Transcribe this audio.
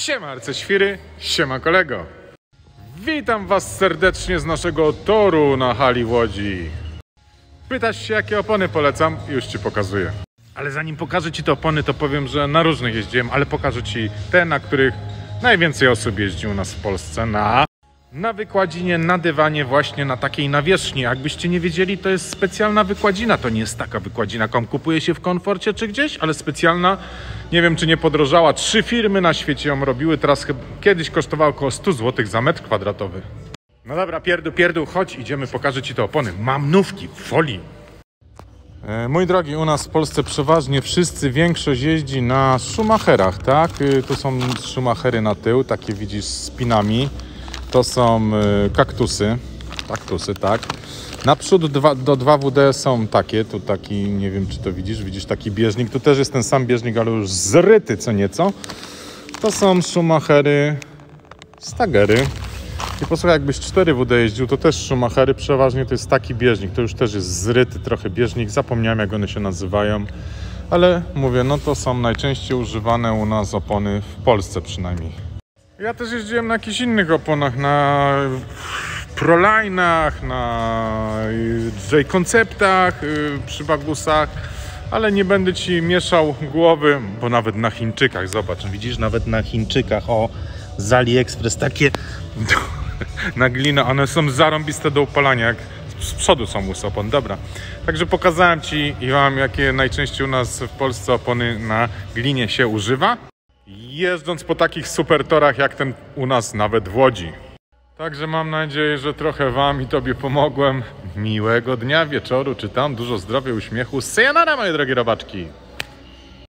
Siema arcyświry, siema kolego. Witam was serdecznie z naszego toru na hali w Łodzi. Pytasz się, jakie opony polecam? Już ci pokazuję. Ale zanim pokażę ci te opony, to powiem, że na różnych jeździłem, ale pokażę ci te, na których najwięcej osób jeździ u nas w Polsce. Na wykładzinie, na dywanie, właśnie na takiej nawierzchni. Jakbyście nie wiedzieli, to jest specjalna wykładzina. To nie jest taka wykładzina, jaką kupuje się w Komforcie czy gdzieś, ale specjalna. Nie wiem, czy nie podrożała. 3 firmy na świecie ją robiły. Teraz kiedyś kosztowała około 100 zł za metr kwadratowy. No dobra, pierdół, chodź, idziemy, pokażę ci te opony. Mam nówki w folii. Mój drogi, u nas w Polsce przeważnie większość jeździ na Schumacherach, tak? Tu są Schumachery na tył, takie widzisz z pinami. To są kaktusy, tak. Naprzód do 2WD są takie, tu taki, nie wiem czy to widzisz taki bieżnik. Tu też jest ten sam bieżnik, ale już zryty co nieco. To są Schumachery, Stagery. I posłuchaj, jakbyś 4WD jeździł, to też Schumachery, przeważnie to jest taki bieżnik. To już też jest zryty trochę bieżnik, zapomniałem jak one się nazywają. Ale mówię, no to są najczęściej używane u nas opony, w Polsce przynajmniej. Ja też jeździłem na jakichś innych oponach, na Proline'ach, na J-konceptach, przy bagusach, ale nie będę ci mieszał głowy, bo nawet na Chińczykach, zobacz, widzisz, nawet na Chińczykach, z AliExpress, takie na glinę, one są zarąbiste do upalania, jak z przodu są łysy opon, dobra. Także pokazałem ci i wam, jakie najczęściej u nas w Polsce opony na glinie się używa, jeżdżąc po takich super torach jak ten u nas nawet w Łodzi. Także mam nadzieję, że trochę wam i tobie pomogłem. Miłego dnia, wieczoru, czy tam dużo zdrowia, uśmiechu. Sayonara, moje drogie robaczki!